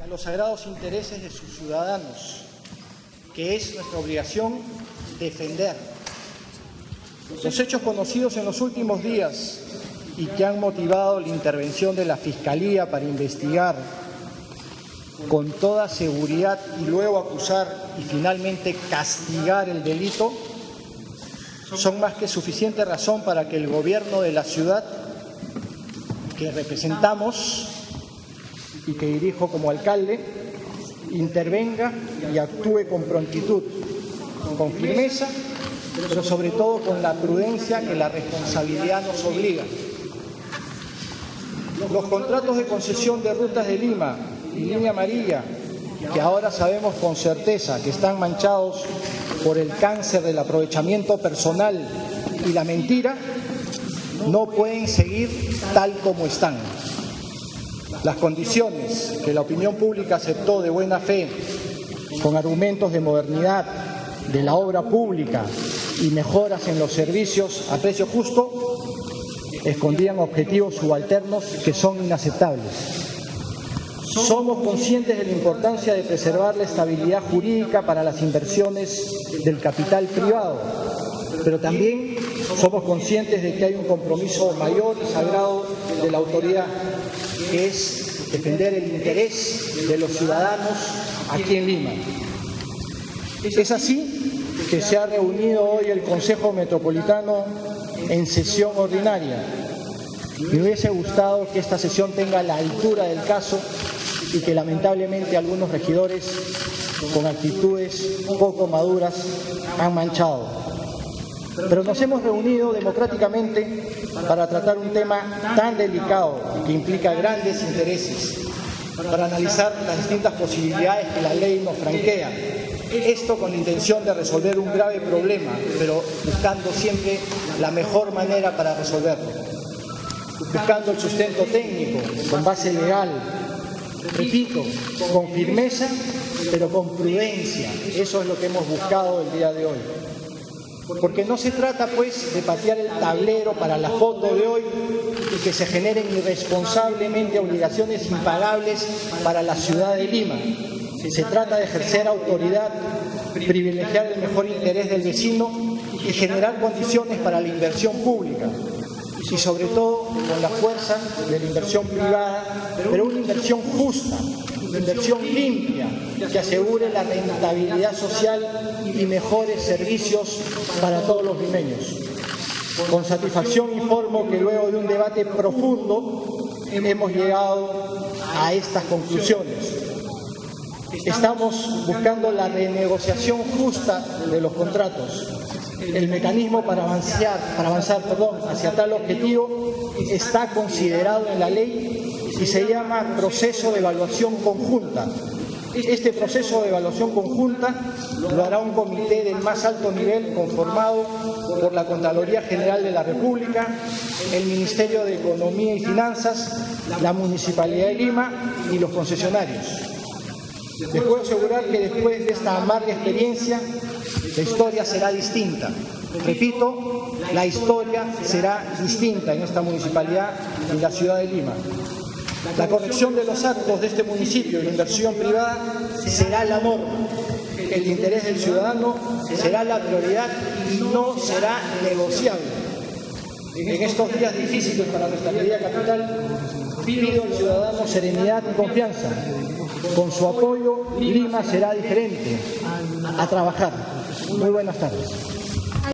a los sagrados intereses de sus ciudadanos, que es nuestra obligación defender. Los hechos conocidos en los últimos días y que han motivado la intervención de la Fiscalía para investigar con toda seguridad y luego acusar y finalmente castigar el delito, son más que suficiente razón para que el gobierno de la ciudad que representamos y que dirijo como alcalde intervenga y actúe con prontitud, con firmeza, pero sobre todo con la prudencia que la responsabilidad nos obliga. Los contratos de concesión de Rutas de Lima y Línea Amarilla, que ahora sabemos con certeza que están manchados por el cáncer del aprovechamiento personal y la mentira, no pueden seguir tal como están. Las condiciones que la opinión pública aceptó de buena fe, con argumentos de modernidad, de la obra pública y mejoras en los servicios a precio justo, escondían objetivos subalternos que son inaceptables. Somos conscientes de la importancia de preservar la estabilidad jurídica para las inversiones del capital privado, pero también somos conscientes de que hay un compromiso mayor y sagrado de la autoridad, que es defender el interés de los ciudadanos aquí en Lima. Es así que se ha reunido hoy el Consejo Metropolitano en sesión ordinaria. Me hubiese gustado que esta sesión tenga la altura del caso y que lamentablemente algunos regidores con actitudes poco maduras han manchado. Pero nos hemos reunido democráticamente para tratar un tema tan delicado que implica grandes intereses, para analizar las distintas posibilidades que la ley nos franquea. Esto con la intención de resolver un grave problema, pero buscando siempre la mejor manera para resolverlo. Buscando el sustento técnico, con base legal, repito, con firmeza, pero con prudencia. Eso es lo que hemos buscado el día de hoy. Porque no se trata, pues, de patear el tablero para la foto de hoy y que se generen irresponsablemente obligaciones impagables para la ciudad de Lima. Se trata de ejercer autoridad, privilegiar el mejor interés del vecino y generar condiciones para la inversión pública. Y sobre todo con la fuerza de la inversión privada, pero una inversión justa, una inversión limpia, que asegure la rentabilidad social y mejores servicios para todos los limeños. Con satisfacción informo que luego de un debate profundo hemos llegado a estas conclusiones. Estamos buscando la renegociación justa de los contratos. El mecanismo para avanzar hacia tal objetivo está considerado en la ley y se llama proceso de evaluación conjunta. Este proceso de evaluación conjunta lo hará un comité del más alto nivel conformado por la Contraloría General de la República, el Ministerio de Economía y Finanzas, la Municipalidad de Lima y los concesionarios. Les puedo asegurar que después de esta amarga experiencia, la historia será distinta. Repito, la historia será distinta en esta municipalidad y en la ciudad de Lima. La corrección de los actos de este municipio y la inversión privada será la norma. El interés del ciudadano será la prioridad y no será negociable. En estos días difíciles para nuestra querida capital, pido al ciudadano serenidad y confianza. Con su apoyo, Lima será diferente. A trabajar. Muy buenas tardes.